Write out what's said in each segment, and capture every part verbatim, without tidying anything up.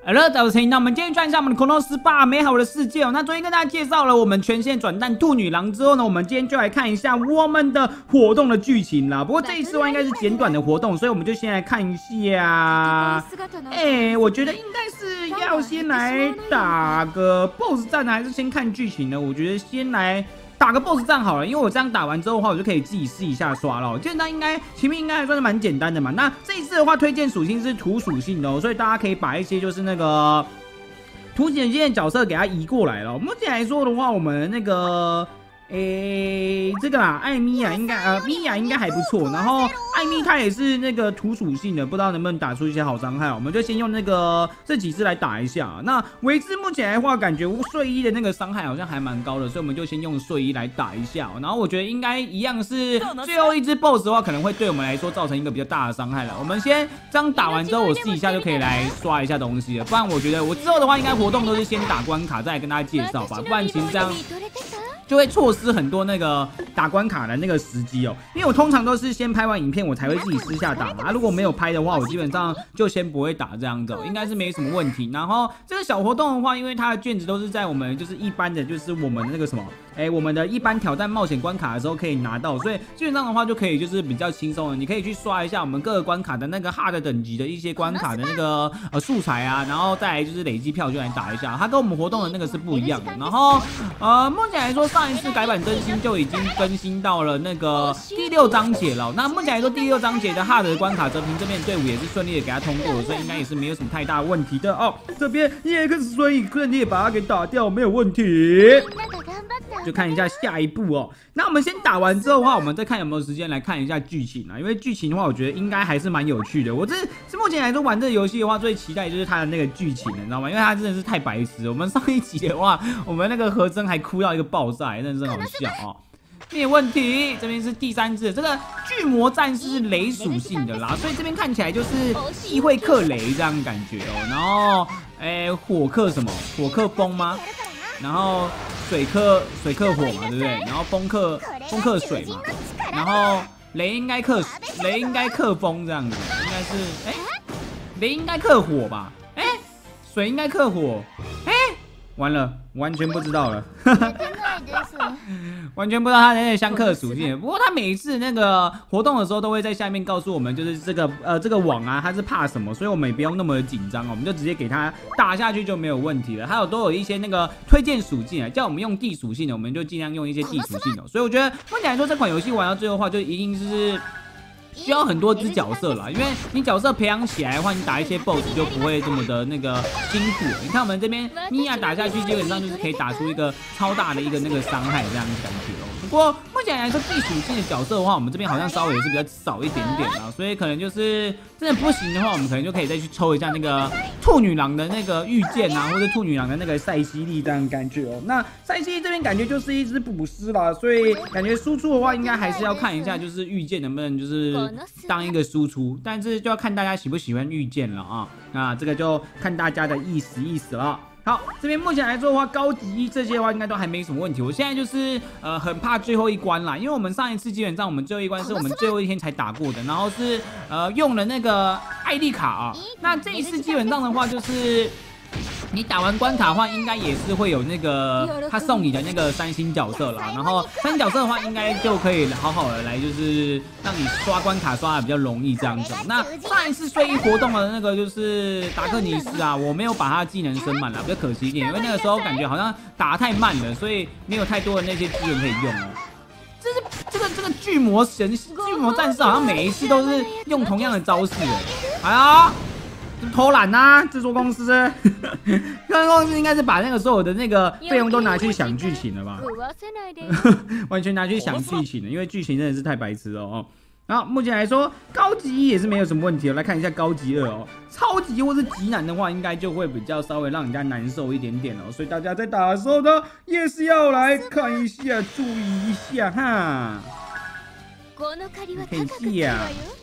好了，早晨，那我们今天转一下我们的恐龙 S P A 美好的世界哦。那昨天跟大家介绍了我们全线转蛋兔女郎之后呢，我们今天就来看一下我们的活动的剧情啦。不过这一次的话应该是简短的活动，所以我们就先来看一下。哎、欸，我觉得应该是要先来打个 B O S S 战呢，还是先看剧情呢？我觉得先来打个 B O S S 战好了，因为我这样打完之后的话，我就可以自己试一下刷了。基本上应该前面应该还算是蛮简单的嘛。那这一次的话，推荐属性是土属性的哦，所以大家可以把一些就是那个土属性的角色给它移过来了。目前来说的话，我们那个。诶、欸，这个啦，艾米亚应该呃，米娅应该还不错。然后艾米她也是那个土属性的，不知道能不能打出一些好伤害。我们就先用那个这几只来打一下。那维兹目前来的话，感觉睡衣的那个伤害好像还蛮高的，所以我们就先用睡衣来打一下。然后我觉得应该一样是最后一只 B O S S 的话，可能会对我们来说造成一个比较大的伤害了。我们先这样打完之后，我试一下就可以来刷一下东西了。不然我觉得我之后的话，应该活动都是先打关卡，再来跟大家介绍吧。不然其实这样就会错失很多那个打关卡的那个时机哦，因为我通常都是先拍完影片，我才会自己私下打嘛。啊，如果没有拍的话，我基本上就先不会打这样子哦，应该是没什么问题。然后这个小活动的话，因为它的卷子都是在我们就是一般的，就是我们那个什么，哎，我们的一般挑战冒险关卡的时候可以拿到，所以基本上的话就可以就是比较轻松的，你可以去刷一下我们各个关卡的那个 hard 等级的一些关卡的那个呃素材啊，然后再来就是累积票就来打一下，它跟我们活动的那个是不一样的。然后呃，目前来说。上一次改版更新就已经更新到了那个第六章节了。那目前来说，第六章节的 hard 的关卡，泽平这边队伍也是顺利的给他通过了，所以应该也是没有什么太大问题的哦。这边 E X 所以顺利的把它给打掉，没有问题。就看一下下一步哦。那我们先打完之后的话，我们再看有没有时间来看一下剧情啊。因为剧情的话，我觉得应该还是蛮有趣的。我这是目前来说玩这个游戏的话，最期待就是它的那个剧情了，你知道吗？因为它真的是太白痴。我们上一集的话，我们那个和真还哭到一个爆炸。真的是好笑哦，没有问题。这边是第三只，这个巨魔战士是雷属性的啦，所以这边看起来就是地会克雷这样感觉哦。然后，哎、欸，火克什么？火克风吗？然后水克水克火嘛，对不对？然后风克风克水嘛，然后雷应该克雷应该克风这样子，应该是哎、欸，雷应该克火吧？哎、欸，水应该克火，哎、欸，完了，完全不知道了。完全不知道他的那个相克属性，不过他每一次那个活动的时候都会在下面告诉我们，就是这个呃这个网啊，它是怕什么，所以我们也不用那么紧张哦，我们就直接给它打下去就没有问题了。还有都有一些那个推荐属性啊，叫我们用地属性的，我们就尽量用一些地属性的。所以我觉得目前来说，这款游戏玩到最后的话，就一定是。需要很多只角色啦，因为你角色培养起来的话，你打一些 B O S S 就不会这么的那个辛苦了。你看我们这边米娅打下去，基本上就是可以打出一个超大的一个那个伤害这样的感觉哦。不过目前来说，地属性的角色的话，我们这边好像稍微也是比较少一点点啦，所以可能就是真的不行的话，我们可能就可以再去抽一下那个兔女郎的那个御剑啊，或者兔女郎的那个塞西利这样的感觉哦。那塞西利这边感觉就是一只捕师啦，所以感觉输出的话，应该还是要看一下，就是御剑能不能就是当一个输出，但是就要看大家喜不喜欢御剑了啊。那这个就看大家的意思意思了。好，这边目前来说的话，高级这些的话应该都还没什么问题。我现在就是呃很怕最后一关啦，因为我们上一次基本上我们最后一关是我们最后一天才打过的，然后是呃用了那个艾丽卡啊。那这一次基本上的话就是。你打完关卡的话，应该也是会有那个他送你的那个三星角色啦。然后三星角色的话，应该就可以好好的来，就是让你刷关卡刷的比较容易这样子。那上一次睡衣活动的那个就是达克尼斯啊，我没有把他技能升满啦，比较可惜一点，因为那个时候感觉好像打得太慢了，所以没有太多的那些资源可以用哦。这是这个这个巨魔神巨魔战士好像每一次都是用同样的招式哎，哎呀。偷懒呐、啊！制作公司，制作公司应该是把那个所有的那个费用都拿去想剧情了吧？完全拿去想剧情了，因为剧情真的是太白痴了哦。然后目前来说，高级一也是没有什么问题哦。来看一下高级二哦，超级或是极难的话，应该就会比较稍微让人家难受一点点哦。所以大家在打的时候呢，也是要来看一下，注意一下哈。看一下。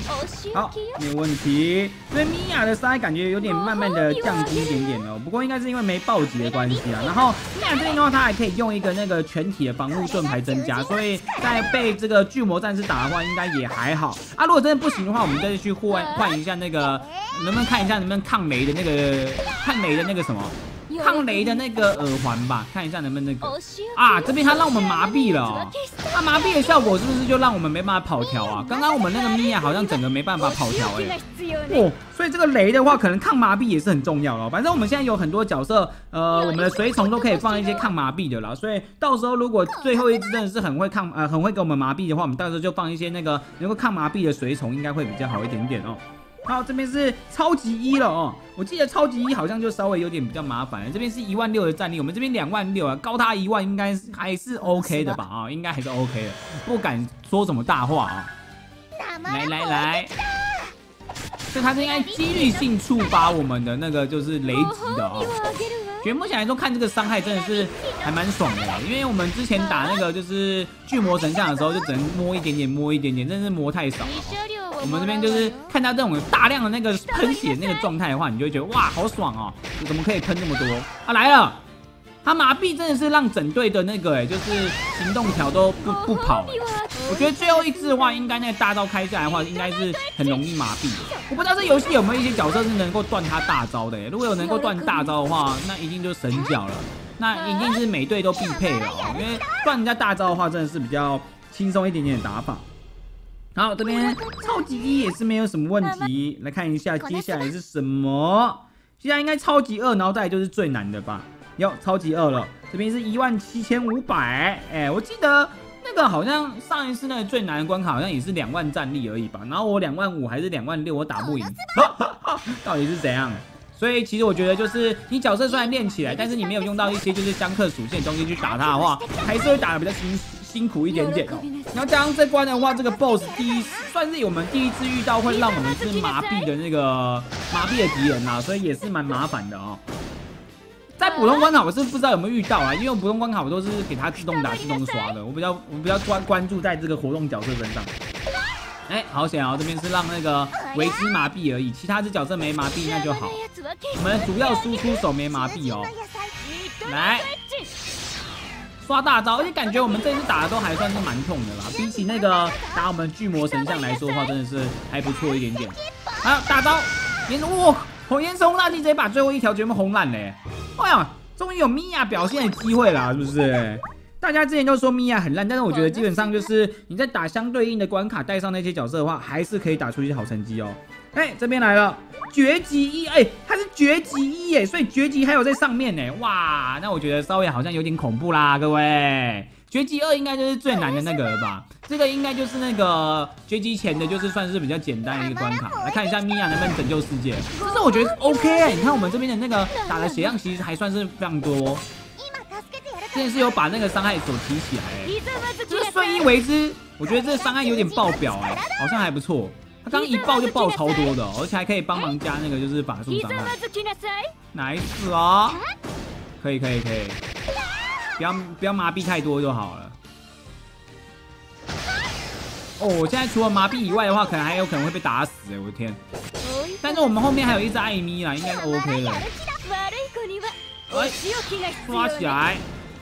好，没有问题。所以米娅的伤害感觉有点慢慢的降低一点点哦，不过应该是因为没暴击的关系啊。然后米娅这边的话，她还可以用一个那个全体的防护盾牌增加，所以在被这个巨魔战士打的话，应该也还好啊。如果真的不行的话，我们再去换换一下那个，能不能看一下能不能抗雷的那个抗雷的那个什么？抗雷的那个耳环吧，看一下能不能那个啊，这边它让我们麻痹了哦。它麻痹的效果是不是就让我们没办法跑条啊？刚刚我们那个米娅好像整个没办法跑条哎、欸，哦，所以这个雷的话，可能抗麻痹也是很重要了。反正我们现在有很多角色，呃，我们的随从都可以放一些抗麻痹的啦。所以到时候如果最后一只真的是很会抗呃很会给我们麻痹的话，我们到时候就放一些那个能够抗麻痹的随从，应该会比较好一点点哦。好，这边是超级一了哦。我记得超级一好像就稍微有点比较麻烦了。这边是一万六的战力，我们这边两万六啊，高他一万应该还是 OK 的吧？啊、哦，应该还是 OK 的，不敢说什么大话啊、哦。来来来，所以它是应该几率性触发我们的那个就是雷击的哦。觉得目前来说看这个伤害真的是还蛮爽的，因为我们之前打那个就是巨魔神像的时候，就只能摸一点点，摸一点点，真的是摸太少了、哦。我们这边就是看到这种大量的那个喷血那个状态的话，你就会觉得哇，好爽哦！怎么可以喷这么多啊？来了，他麻痹真的是让整队的那个哎，就是行动条都不不跑。我觉得最后一次的话，应该那个大招开下来的话，应该是很容易麻痹的。我不知道这游戏有没有一些角色是能够断他大招的，如果有能够断大招的话，那一定就是神角了，那一定是每队都必配了哦。因为断人家大招的话，真的是比较轻松一点点的打法。好，这边超级一也是没有什么问题。来看一下接下来是什么？接下来应该超级二，然后再来就是最难的吧？有超级二了，这边是一万七千五百。哎，我记得那个好像上一次那个最难的关卡好像也是两万战力而已吧？然后我两万五还是两万六，我打不赢，到底是怎样？所以其实我觉得就是你角色虽然练起来，但是你没有用到一些就是相克属性的东西去打它的话，还是会打得比较辛辛苦一点点哦。然后加上这关的话，这个 boss 第一算是我们第一次遇到会让我们是麻痹的那个麻痹的敌人啦，所以也是蛮麻烦的哦。在普通关卡我是不知道有没有遇到啊，因为我普通关卡我都是给它自动打自动刷的，我比较我比较关关注在这个活动角色身上。哎、欸，好险哦！这边是让那个维基麻痹而已，其他只角色没麻痹那就好。我们主要输出手没麻痹哦。来，刷大招，而且感觉我们这次打的都还算是蛮痛的啦，比起那个打我们巨魔神像来说的话，真的是还不错一点点。还有大招，延哇，红延迟轰炸机直接把最后一条全部轰烂嘞！哎呀，终于有米娅表现的机会啦，是不是？大家之前都说米娅很烂，但是我觉得基本上就是你在打相对应的关卡，带上那些角色的话，还是可以打出一些好成绩哦。哎、欸，这边来了绝级一，哎、欸，它是绝级一耶，所以绝级还有在上面呢。哇，那我觉得稍微好像有点恐怖啦，各位。绝级二应该就是最难的那个了吧？这个应该就是那个绝级前的，就是算是比较简单的一个关卡。来看一下米娅能不能拯救世界，这是我觉得 OK 哎。你看我们这边的那个打的血量其实还算是非常多。真的是有把那个伤害所提起来、欸，就是瞬移为之，我觉得这个伤害有点爆表哎、欸，好像还不错。他刚一爆就爆超多的、喔，而且还可以帮忙加那个就是法术伤害。nice 哦，可以可以可以，不要不要麻痹太多就好了。哦，我现在除了麻痹以外的话，可能还有可能会被打死哎、欸，我的天！但是我们后面还有一只艾米啦，应该是 OK 的。哎，刷起来！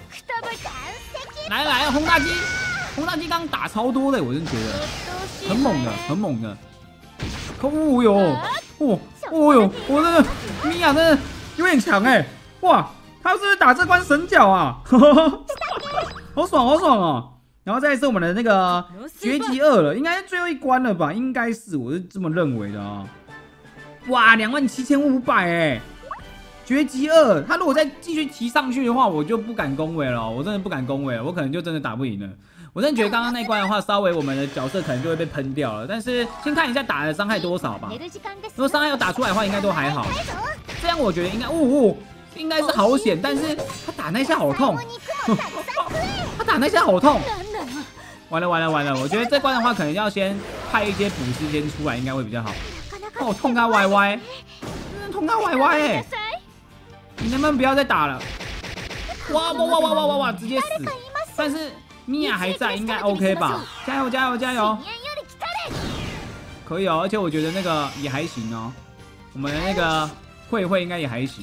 来来，轰炸机，轰炸机刚刚打超多的，我真的觉得很猛的，很猛的。哦哟，哦哦哟，我真的米娅真的有点强哎、欸，哇，他是不是打这关神角啊？好爽好爽哦！然后再是我们的那个绝级二了，应该是最后一关了吧？应该是，我是这么认为的啊。哇，两万七千五百哎！绝级二，他如果再继续提上去的话，我就不敢恭维了，我真的不敢恭维了，我可能就真的打不赢了。我真的觉得刚刚那关的话，稍微我们的角色可能就会被喷掉了。但是先看一下打的伤害多少吧。如果伤害有打出来的话，应该都还好。这样我觉得应该，哦哦，应该是好险。但是他打那下好痛，他打那下好痛。完了完了完了！我觉得这关的话，可能要先派一些补师先出来，应该会比较好。哦，痛他歪歪，痛他歪歪哎！你能不能不要再打了？哇哇哇哇哇哇哇！直接死！但是米娅还在，应该 OK 吧？加油加油加油！ 可以哦，而且我觉得那个也还行哦。我们的那个慧慧应该也还行。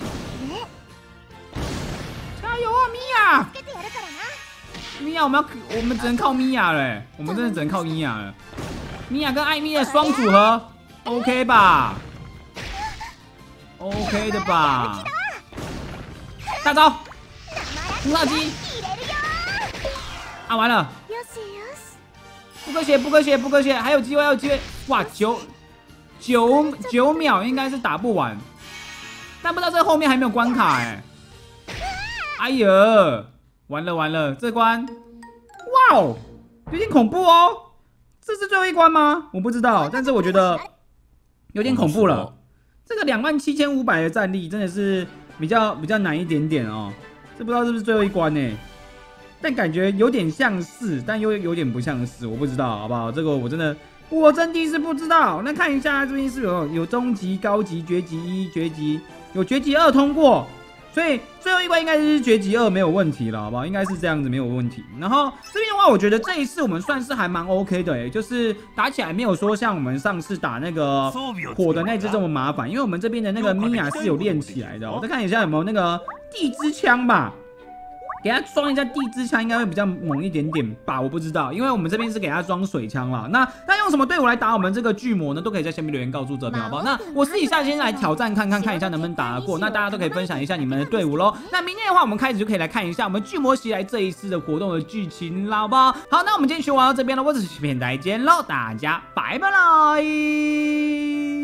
加油啊，米娅！米娅，我们要我们只能靠米娅了，我们真的只能靠米娅了。米娅跟艾米的双组合 ，OK 吧 ？OK 的吧？大招，红烧鸡。啊，完了！不科学，不科学，不科学，还有机会，还有机会！哇，九九九秒应该是打不完，但不知道这后面还没有关卡哎。哎呀，完了完了，这关，哇哦，有点恐怖哦。这是最后一关吗？我不知道，但是我觉得有点恐怖了。这个两万七千五百的战力真的是比较比较难一点点哦。这不知道是不是最后一关呢？但感觉有点像是，但又有点不像是，我不知道，好不好？这个我真的，我真的是不知道。那看一下这边是有有中级、高级、绝级一、绝级，有绝级二通过，所以最后一关应该是绝级二没有问题了，好不好？应该是这样子没有问题。然后这边的话，我觉得这一次我们算是还蛮 OK 的，哎，就是打起来没有说像我们上次打那个火的那只这么麻烦，因为我们这边的那个米娅是有练起来的。我再看一下有没有那个地之枪吧。给他装一下地之枪应该会比较猛一点点吧，我不知道，因为我们这边是给他装水枪啦。那他用什么队伍来打我们这个巨魔呢？都可以在下面留言告诉这边，好不好？那我私底下先来挑战看看，看一下能不能打得过。那大家都可以分享一下你们的队伍咯。那明天的话，我们开始就可以来看一下我们巨魔袭来这一次的活动的剧情啦，好不好？好，那我们今天学完到这边了，我是视频再见喽，大家拜拜啦。